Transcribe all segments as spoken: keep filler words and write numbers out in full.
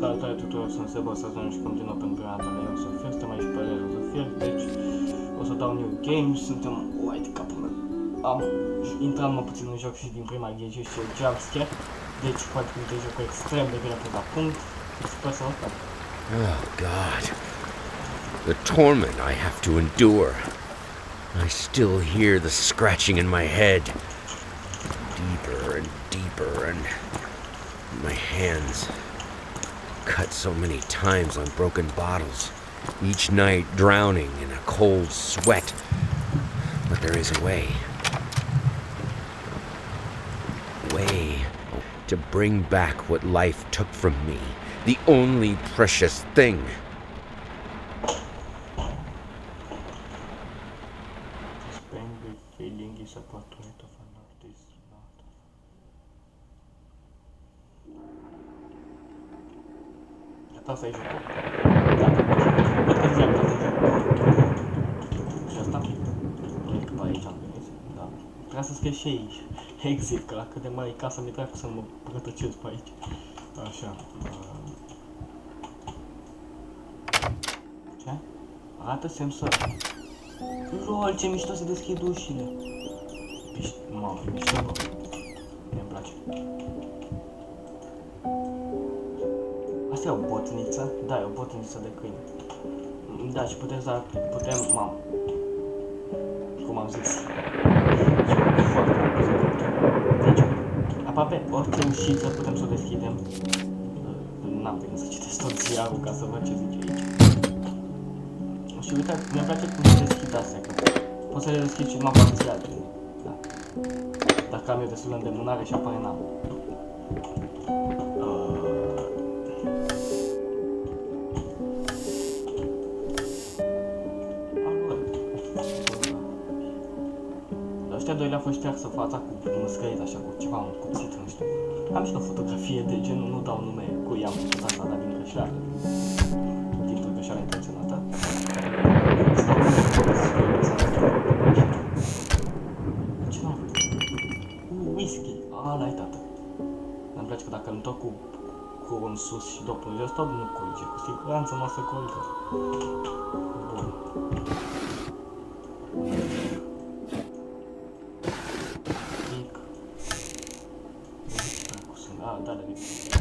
Salutare tuturor, sunt Seba, să ajungem și continuă pe perioada mea, eu Sofia, suntem aici pe Rare Sofia, deci o să dau new game, suntem, uai de capul meu, am intrat mă puțin în joc și din prima ghice și jumpscare, deci poate că e jocul extrem de bine pus la punct, sper să o fac. Oh God, the torment I have to endure. I still hear the scratching in my head, deeper and deeper, and my hands cut so many times on broken bottles, each night drowning in a cold sweat. But there is a way. Way to bring back what life took from me, the only precious thing. Feeling is a portrait of an artist. Gata, să-i jocul. Gata. Văd că ziceam gata. Și asta? Nu e că pe aici am venit. Da. Trebuia să scrie și aici. Exit, că la cât de mare e casa mi-e treacă să mă rătăcesc pe aici. Așa. Ce? Arată semn să... Lol, ce mișto se deschid ușile. Mamă, e mișto, bă. Mie-mi place. Asta e o botniță? Da, e o botniță de câini. Da, și putem să... putem... Mamă. Cum am zis. E foarte mult. Deci, aproape orice ușiță putem să o deschidem. N-am venit să citesc tot ziarul ca să văd ce zice aici. Și uite, mi-a place cum se deschid astea, că poți să le deschid și numai parțial. Da. Dacă am eu destul de îndemânare și apare n-am. Ăștia doi le-a fost ștearsă fața cu măscărit, așa, cu ceva un cuțit, nu știu. Am și o fotografie de genul, nu dau nume cu ea, am făcut asta, dar din greșeală. Dintr-o greșeală intenționată. Ce n-am făcut? Whisky. A, l-ai tată. Îmi place că dacă îmi tot cu curul în sus și dopul în jos, tot nu curge. Cu siguranță mă să curge. Bun. Mic. A, da, de mic.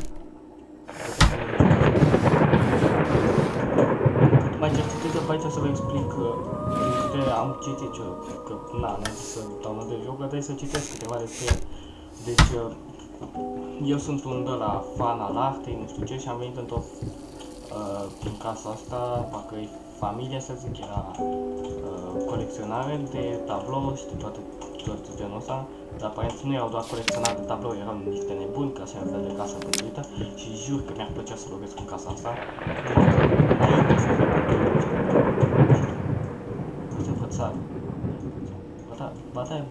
Mai ce citesc pe aici să vă explic că din câte am citit eu, că na, înainte să downloadez jocul, trebuie să citesc câteva despre el. Deci, eu sunt un de la fan al artei, nu știu ce, și am venit într-o, uh, prin casa asta, parcă e familie, să zic, era uh, colecționare de tablouri și de toate, toate genul ăsta, dar aparent nu erau doar colecționare de tablouri, erau niște nebuni, ca să e un fel de casă păduită, și jur că mi-ar plăcea să locuiesc în casa asta, înainte să fie păduită. Nu se învățare. Ba ba da,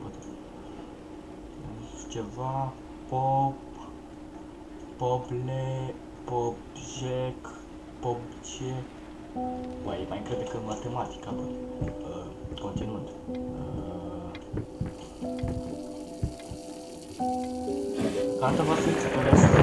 ceva, pop, poble, popjec, popce. Uai, mai crede că matematica, bă. Uh, continuând. Uh, Cartea va fi țipărea să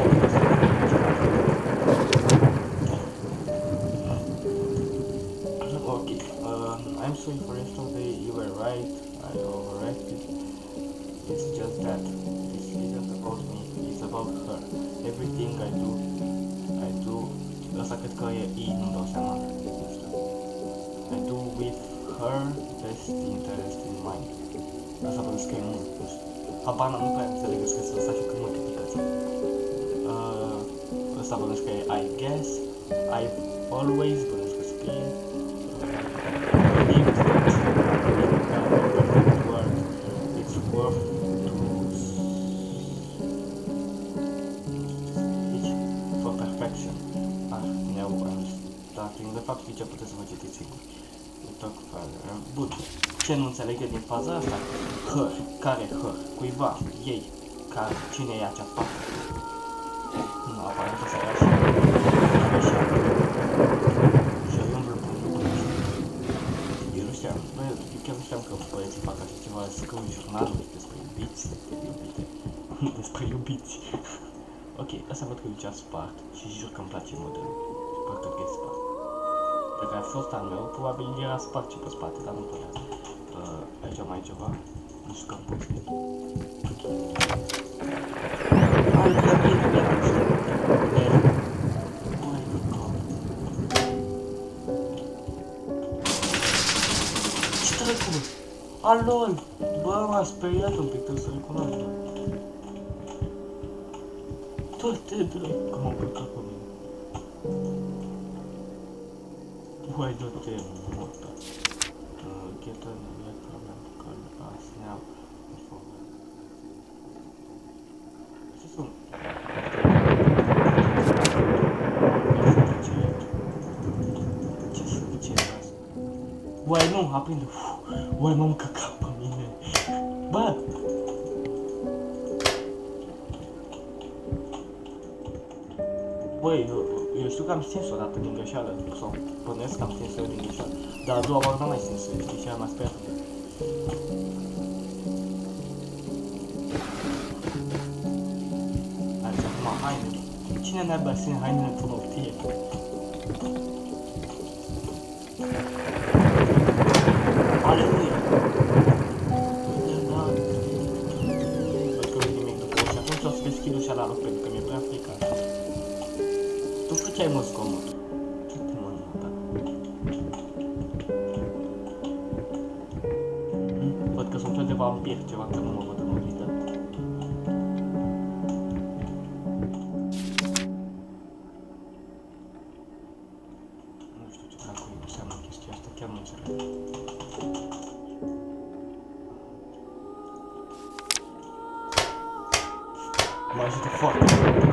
Ok. Uh, I'm sorry for yesterday, you were right, I overreacted. It's just that. This isn't about me, it's about her. Everything I do, I do... Asta cred că e I, nu-mi dau seama. Nu știu. I do with her best interest in mind. Asta vă scrie mult, nu știu. Habar nu prea înțeleg că scrie asta și când mă criticați. Uh, Asta vă că e I guess, I've always, vă că scrie. Believe that perfect word, it's worth to speech for perfection. Ah, now I'm starting. De fapt, ce puteți să vă citiți sigur. Bun. Ce nu înțeleg eu din faza asta? Her. Care her? Cuiva. Ei. Care? Cine e acea fată? Nu, aparent o să ia și așa. Și eu îmblă pe lucruri. Eu nu știam. Bă, eu chiar nu știam că băieții fac așa ceva. Scriu jurnaluri despre iubiți, despre iubite. Despre iubiți. Ok, asta văd că e cea spart și jur că îmi place modelul. Sper că e spart. Dacă a fost al meu, probabil era spart și pe spate, dar nu contează. Uh, aici am mai ceva. Nu știu că am pus. Ai, e bine, bine, bine. Ce dracu, bă? Alol! Bă, m-a speriat un pic, trebuie să recunosc, bă. Toate dracu, că m-au căcat pe mine. Uai, dă-te, morta. Get an electromechanical gas now. Ce sunt? Ce sunt? Ce e asta? Uai, nu, aprinde. Uai, m-am căcat pe mine. Bă! Băi, eu, eu știu că am stins o dată din greșeală, sau bănuiesc că am stins eu din greșeală, dar a doua oară n-am mai stins, știi, și am speriat. Aici, acum, haine. Cine n-a ține hainele într-o noptie? Aleluia! Da, văd că nu-i nimic după și atunci o să deschid ușa la loc, pentru că mi-e prea fricat. Tu făceai mă zgomot. Ce-te mă nota? Văd că sunt fel de vampir, ceva că nu mă văd în oglindă. Nu știu ce dracu înseamnă chestia asta, chiar nu înțeleg. Mă ajută foarte mult.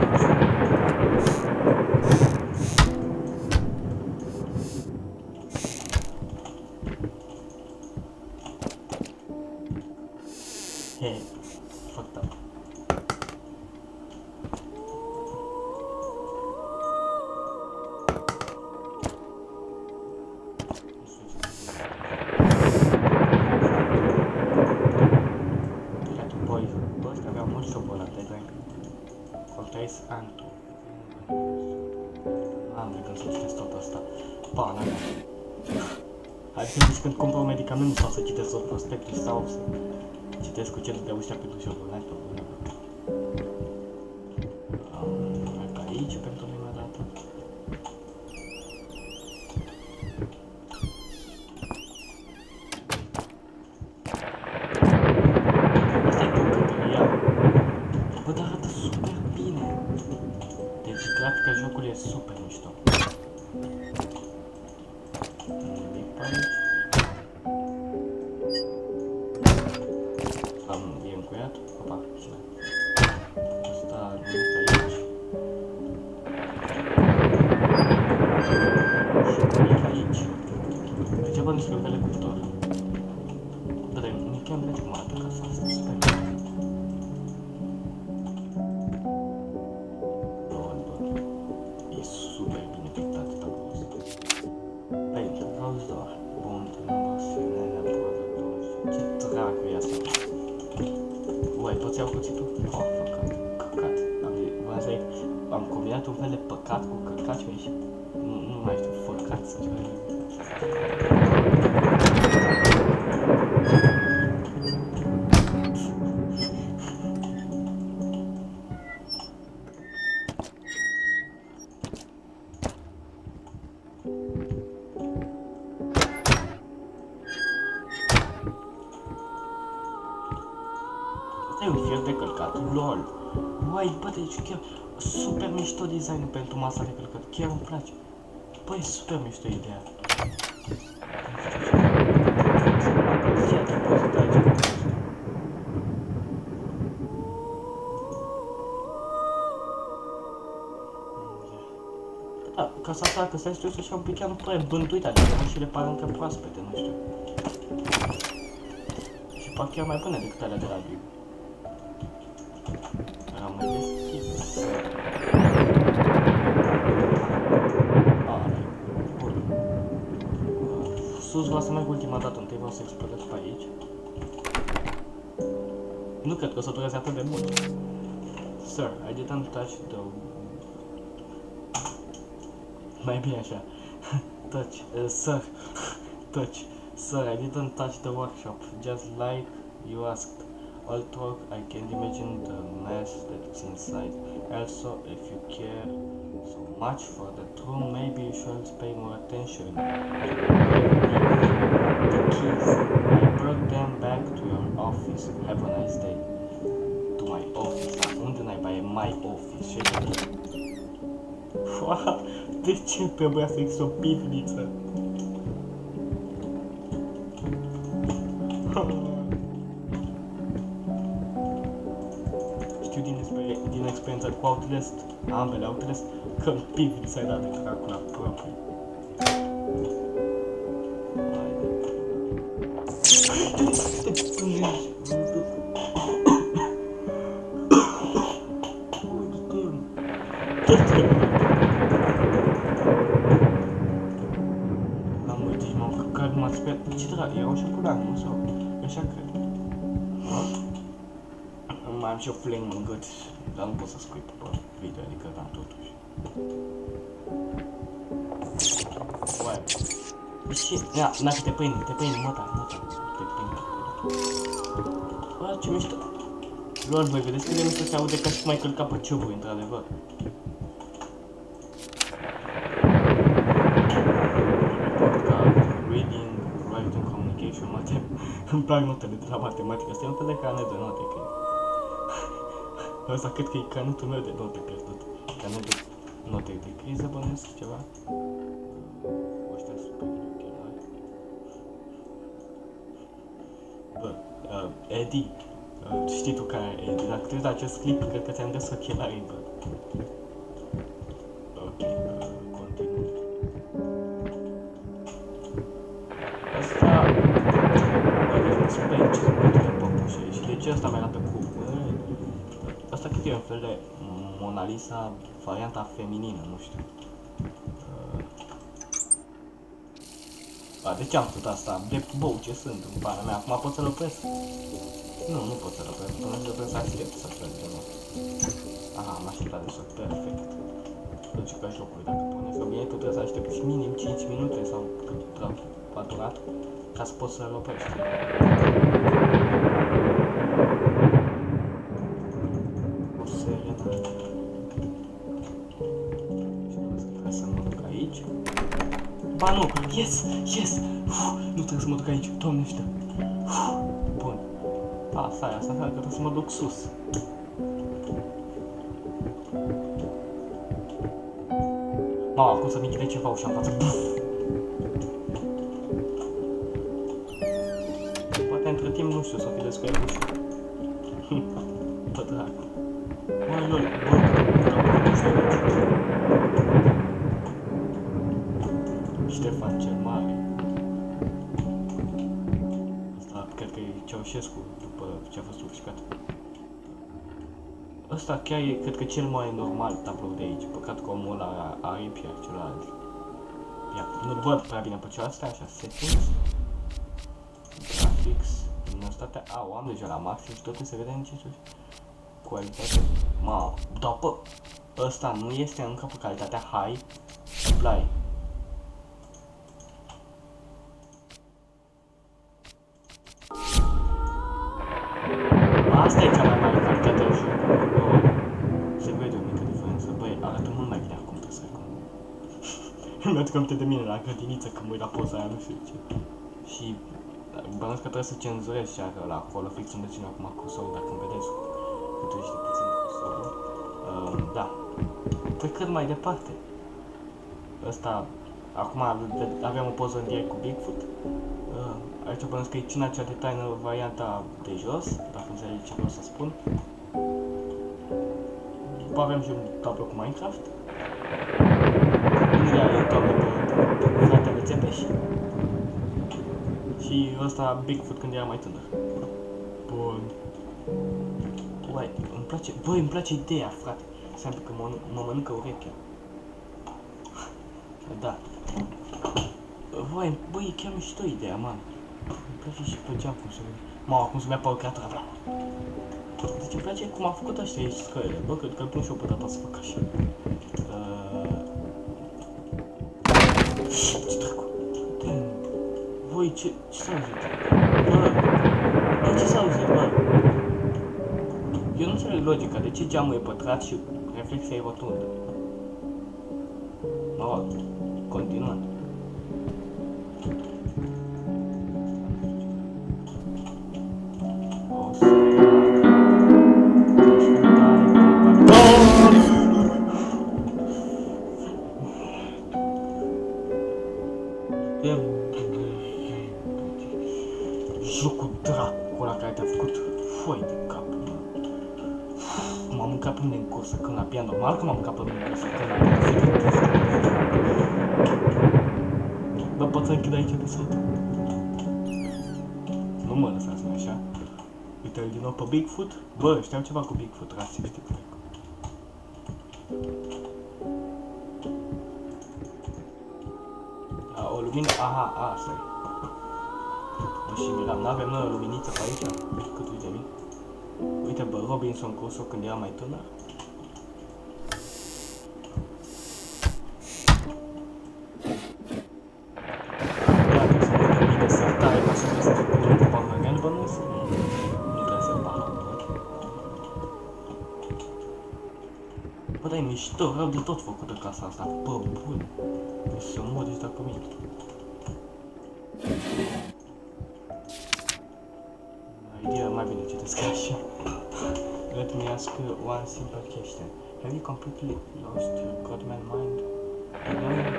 Hey, fucked up. Băi, bă, ăștia aveau mult șobolate, doi. Contais Antu. Am de gând să citesc tot asta. Pana mea. Hai să zici când cumpăr un medicament sau să citesc tot prospectul sau să citesc cu ce de ăștia pentru șobolani. Merg aici pentru prima dată. Asta e bucătăria. Bă, dar arată super bine. Deci grafica jocului e super mișto. Nimic pe aici. Am e încuiat. Opa, cine? Asta nimic aici. Și nimic aici. Aici văd niște lucrele cuptor. Bă, dar nici chiar îmi place cum arată casa asta, super bine. E super bine pictat tabloul ăsta. Aici, vreau doar. Bun, trebuie să ne neapărat. Ce dracu e asta? Uai, poți iau cuțitul? Oh, făcat, căcat. Am, v-am zis, am combinat un fel de păcat cu căcat și mi-a ieșit, nu, nu mai știu, făcat sau ceva. E un fier de călcat, lol. Uai, bă, deci chiar super mișto design pentru masa de călcat, chiar îmi place. Bă, e super mișto ideea. Da, ca să asta, că stai știu să-și un pic chiar nu prea bântuit, adică și le par încă proaspete, nu știu. Și par chiar mai bune decât alea de la Big. Am mai deschis. Are. Bun. Sus vreau să merg ultima dată, întâi vreau să explorez pe aici. Nu cred că o să dureze atât de mult. Sir, I didn't touch the... Mai bine așa. Touch, uh, sir, touch, sir, I didn't touch the workshop, just like you asked. Although I can imagine the mess that's inside. Also, if you care so much for the room, maybe you should pay more attention. The keys, I brought them back to your office. Have a nice day. To my office. Unde n-ai bai my office? Ce de ce trebuia să existe o pivniță? Știu din, din experiența cu Outlast, ambele Outlast, că în pivniță ai dat de calcula propriu. Erau și culani, nu? Sau așa cred. Mai am și o flame în gât, dar nu pot să scuip pe video, adică da, totuși. Uai, ce? Ia, n-a că te pâini, te pâini, mă ta, mă ta, te pâini. Bă, ce mișto. Lol, voi vedeți că de nu se aude ca și cum ai călcat pe ciuburi, într-adevăr. Îmi plac notele de la matematică, asta e un fel de carnet de note, că ăsta cred că e canetul meu de note pierdut. Canet de note de criză, bănuiesc ceva. Ăștia super ochelari. Bă, uh, Eddie, uh, știi tu care e Eddie, dacă te uiți la acest clip, cred că ți-am des ochelarii, bă. Ok, uh, continuu. Asta... Super, ce se poate de păpușe și de ce asta mi arată cu... Asta cât e un fel de Mona Lisa, varianta feminină, nu știu. A, de ce am făcut asta? De bou, ce sunt în pana mea? Acum pot să-l opresc? Nu, nu pot să-l opresc, până să opresc aștept să plece, nu. Aha, am așteptat de sort, perfect. Deci ca jocuri, dacă puneți o bine, tu trebuie să aștepți minim cinci minute sau cât a durat ca să poți să-l oprești. O serenă. Și trebuie să mă duc aici. Ba nu! Yes! Yes! Uf, nu trebuie să mă duc aici, Doamne ăștia. Bun. A, stai, asta înseamnă că trebuie să mă duc sus. Mama, acum să-mi închide ceva ușa în față. Între timp, nu știu, să fi descuiat ușa. Bă, dracu. Băi, lol, bă, bă, știu aici. Ștefan cel Mare. Asta, cred că e Ceaușescu, după ce a fost urșcat. Ăsta chiar e, cred că, cel mai normal tablou de aici. Păcat că omul ăla are aripi, iar celălalt. Ia, nu-l văd prea bine pe celălalt, așa, settings. Graphics. Luminositatea, a, o am deja la maxim și totul se vede în cinci. Calitate, ma, dar bă, ăsta nu este încă pe calitatea high supply. Asta e cea mai mare calitate de joc. Se vede o mică diferență, băi, arată mult mai bine acum, trebuie să recunosc. Îmi aduc aminte de mine la grădiniță când mă uit la poza aia, nu știu ce. Și bănuiesc că trebuie să cenzurez și la acolo, fix unde țin acum cursorul, dacă îmi vedeți cât ești de puțin cursorul. Uh, da. Trecând mai departe. Ăsta, acum avem o poză în direct cu Bigfoot. Uh, aici bănuiesc că e cina cea de taină, varianta de jos, dacă înțelegi ce vreau să spun. După avem și un tablou cu Minecraft. Unde are tablou pe fratele Țepeș. Și ăsta Bigfoot când era mai tânăr. Bun. Uai, îmi place, băi, îmi place ideea, frate. Înseamnă că mă, mă mănâncă urechea. Da. Băi, băi, e chiar mișto ideea, man. Îmi place și pe geam cum se vede. Mamă, cum se vede pe o creatură, bla. Deci îmi place cum a făcut ăștia aici scările. Bă, cred că pun și eu pe data să fac așa. Uh... Ce dracu? Damn. Voi, ce, ce s-a auzit? Bă, bă, ce s-a auzit, bă? Eu nu înțeleg logica, de ce geamul e pătrat și reflexia e rotundă? Mă rog, continuând. O să... Jocul dracu ăla care te-a făcut foi de cap. M-am mâncat pe mine în cursă când la pian, normal că m-am mâncat pe mine în cursă când la pian. Dar pot să închid aici de sat. Nu mă lăsați așa. Uite-l din nou pe Bigfoot. Bă, știam ceva cu Bigfoot, rasiști. A, o lumină, aha, asta e. Bă, și miram, n-avem noi o luminiță pe aici? Cât uite bine. Uite, bă, Robinson Crusoe când era mai tânăr. Da, trebuie să mă gândi de sertare ca să vezi ce punem pe pahărel, bă, nu sunt. Nu trebuie să pahărel. Bă, dar e mișto, rău de tot făcută casa asta, bă, bun. Deci să modici dacă mint. Idea mai bine citesc așa. Let me ask you one simple question. Have you completely lost your godman mind? I know you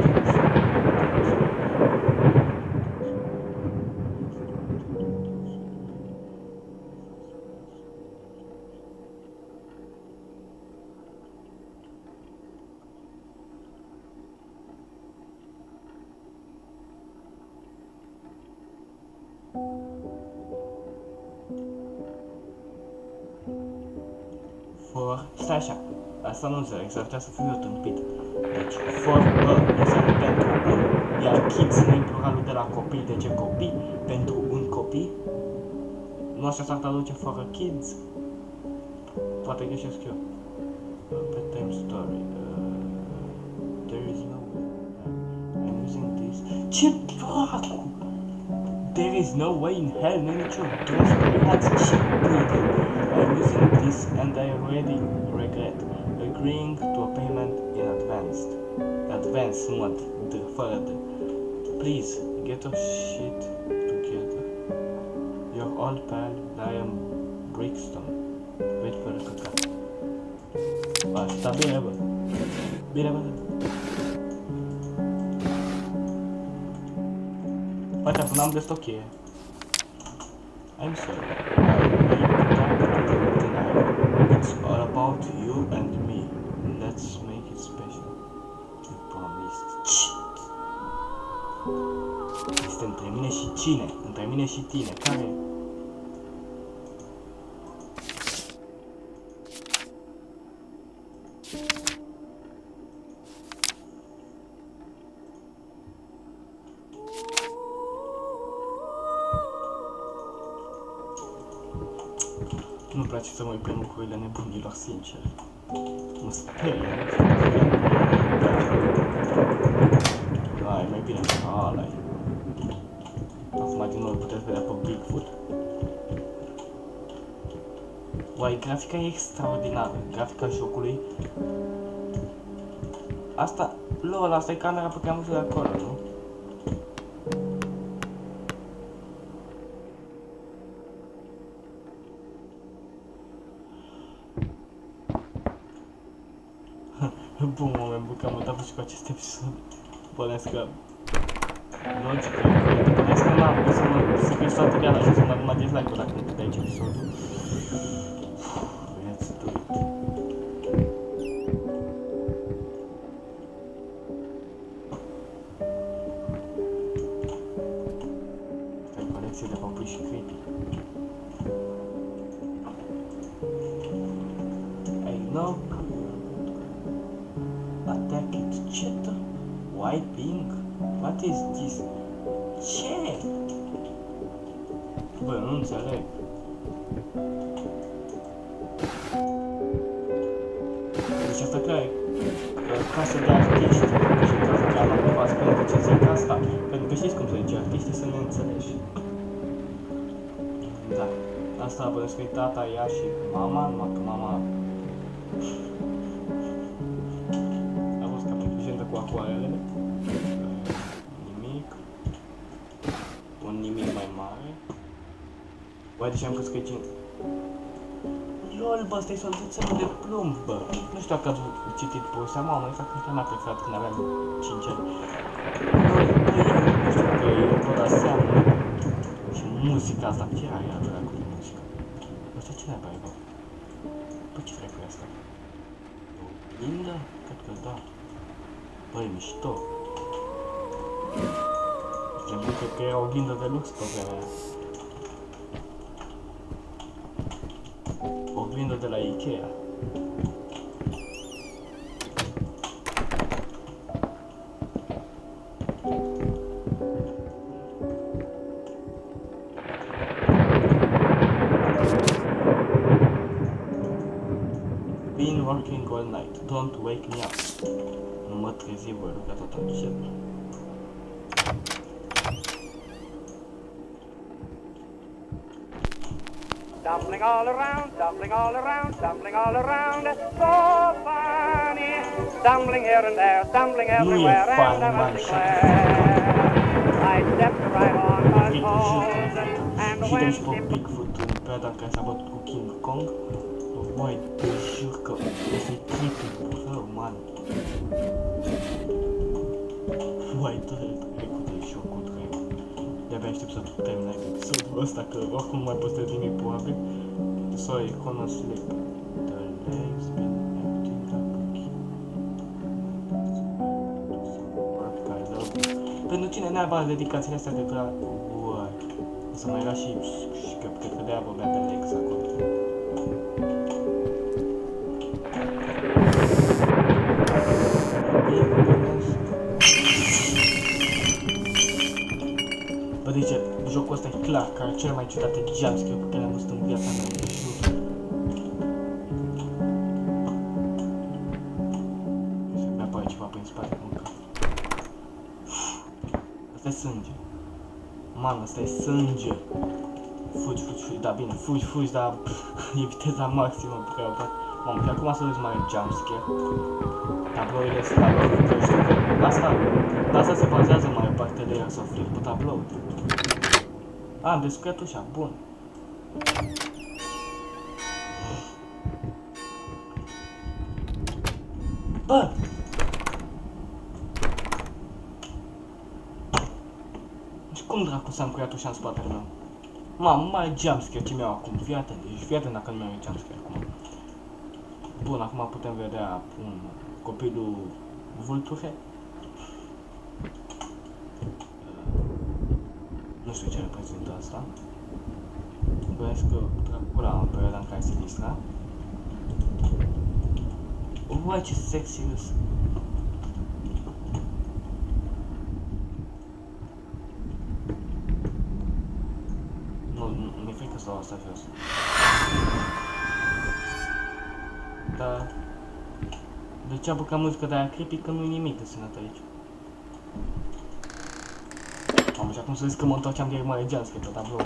for... Stai așa, asta nu înțeleg, s-ar putea să fiu eu tâmpit. Deci, for a înseamnă pentru un, iar kids în pluralul de la copii, de ce copii? Pentru un copii? Nu așa s-ar traduce for a kids? Poate greșesc eu. Uh, bedtime story. Uh, there is no... Uh, I'm using this... Ce dracu? There is no way in hell, nu nicio doisprezece, ce bine. I'm using this and I already regret agreeing to a payment in advance. Advance, not the further. Please, get your shit together. Your old pal, Liam Brixton. Wait for the căcat. Asta bine, bă. Bine, bă. Poate până am destul cheie. I'm sorry. It's all about you and me. Let's make it special. You promised. Shit. Este între mine și cine? Între mine și tine. Care? Nu-mi place să mă uit pe lucrurile nebunilor, sincer. Mă sperie, nu știu. Hai, mai bine ca ăla-i. Acum din nou puteți vedea pe Bigfoot. Uai, grafica e extraordinară. Grafica jocului. Asta, lol, asta e camera pe care am văzut de acolo, nu? Bun moment, bun, că am mutat și cu acest episod. Bănesc că... Logic, bănesc că n-am, o să mă scriu toată gana și o să mă numai dislike-ul dacă nu putea aici episodul. Let's do it. Asta e colecție de papuși și creepy. I know. Attack it, cheetah, white pink. What is this? Ce? Bă, nu înțeleg. Deci asta clar e casă de artiști. Și casă de ala nu v-ați spune de ce zic asta. Pentru că știți cum se zice, artiștii să ne înțelegi. Da. Asta bănesc că e tata, ea și mama, numai că mama a fost ca pe legendă cu acoarelele. Nimic. Un nimic mai mare. Uai, deci am crezut că e cine... LOL, bă, ăsta e solduțelul de plumb, bă. Nu știu dacă ați citit povestea, mamă, exact cum mea preferat când aveam cinci ani. LOL, bă, eu nu știu că e tot aseamnă. Și muzica asta, ce are ea dracu de muzică? Asta ce naiba e, bă? Bă, ce vrei cu asta? O lindă? Cred că da. Bă, e mișto. Cel mult cred că era o ghindă de lux pe vremea aia. O glindă de la Ikea. Been working all night. Don't wake me up. Nu mă trezi, voi ruga tot încet. Stumbling all around, stumbling all around, stumbling all around, so funny. Stumbling here and there, stumbling everywhere, and I must declare, I stepped right on my toes, and Și when deci pe she Bigfoot în perioada în care s-a bătut cu King Kong, băi, te jur că este creepy, rău, man. Băi, trecut de șocul trecut. De-abia aștept să termin episodul ăsta, că oricum nu mai postez nimic probabil. So I gonna sleep. The legs been empty like a key. I love you. Pentru cine n-a dedicațiile astea de prea... Uai. O să mai era și... și că cred că de-aia vorbea de legs acolo. Bă, deci, jocul ăsta e clar ca cel mai ciudate jumpscare pe care am văzut în viața mea, de jur. Se mi apare ceva prin spate, mâncă. Asta e sânge. Man, asta e sânge. Fugi, fugi, fugi, da, bine, fugi, fugi, dar e viteza maximă pe care o fac. Mamă, și acum să vezi mare jumpscare. Tablourile slabe, că știu că asta, asta se bazează mai parte de ea să fie pe tablou. A, am descurcat ușa, bun. Bă! Și cum dracu s-a încurcat ușa în spatele meu? Mamă, mai jumpscare ce mi-au acum, fii atent, deci fii atent dacă nu mi-au jumpscare acum. Bun, acum putem vedea un copilul vulture. Nu știu ce reprezintă asta. Băiesc că dracula în perioada în care se distra. Uai, ce sexy îs! Nu, mi-e frică să dau asta jos. Da. Degeaba ca muzică de aia creepy că nu-i nimic de sunat aici. Mamă, și acum să zic că mă întorceam direct mare jumpscare pe tablou.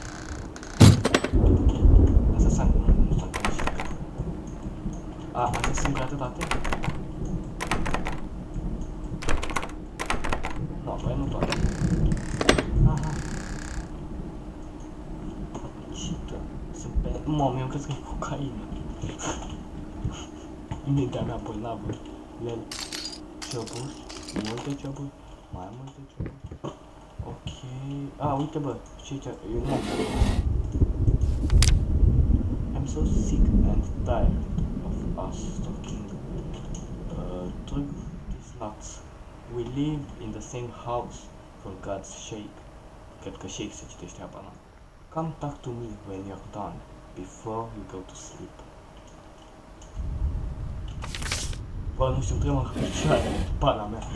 Asta s-a... nu s-a întâmplat. A, astea sunt gratuitate? Nu, băi, nu toate. Aha. Ce-tă? Sunt pe... Mamă, eu cred că e cocaină. Mintea mea bolnavă. Lel. Cioburi. Multe cioburi. Mai multe cioburi. Ok. A, uite bă. Ce aici? Eu nu am. I'm so sick and tired of us talking. Uh, truth is nuts. We live in the same house. For God's sake. Cred că shake se citește apa, nu? Come talk to me when you're done. Before you go to sleep. Bă, nu știu, trebuie să picioare, pana mea.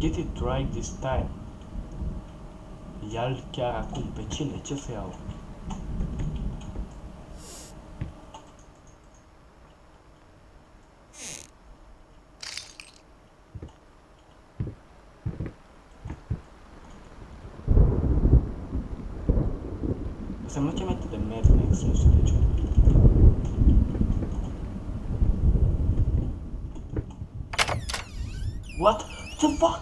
get it right this time. Ia-l chiar acum. Pe cine? Ce să iau? Se mă ce de Mad Max, nu știu de ce. What the fuck?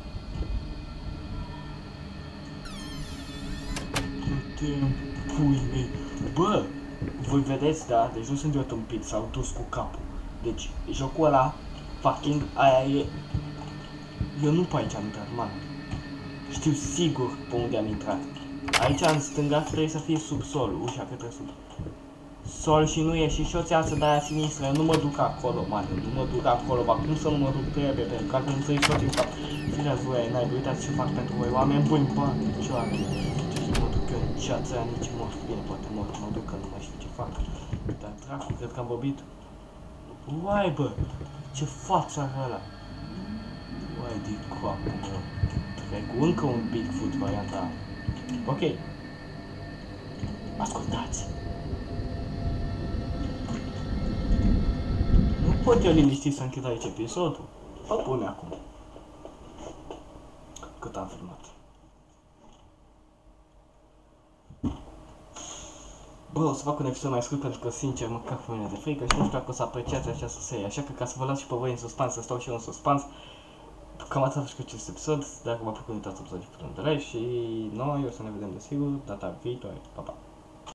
Putem, pui mei. Bă, voi vedeți, da? Deci nu sunt eu tâmpit, s-au dus cu capul. Deci, jocul ăla, fucking, aia e... Eu nu pe aici am intrat, man. Știu sigur pe unde am intrat. Aici în stânga trebuie să fie sub sol, ușa către sub sol și nu e și și o țeață de aia sinistră, eu nu mă duc acolo, man, nu mă duc acolo, ba cum să nu mă duc, trebuie, pentru că altfel nu să-i tot în cap. Fireați voi, n-ai, uitați ce fac pentru voi, oameni buni, bani, picioare, deci nu mă duc eu în ceața aia, nici mort, bine, poate mort, mă duc că nu mai știu ce fac, dar dracu, cred că am vorbit. Uai, bă, ce față are ăla, uai, de coapă, mă, trec cu încă un Bigfoot varianta. Ok. Ascultați. Nu pot eu liniștit să închid aici episodul. Vă pune acum. Cât am filmat. Bă, o să fac un episod mai scurt pentru că, sincer, mă cac pe mine de frică și nu știu dacă o să apreciați această serie. Așa că, ca să vă las și pe voi în suspans, să stau și eu în suspans, cam atât și cu acest episod. Dacă v-a plăcut, uitați să apăsați butonul de like și noi o să ne vedem desigur data viitoare. Pa, pa!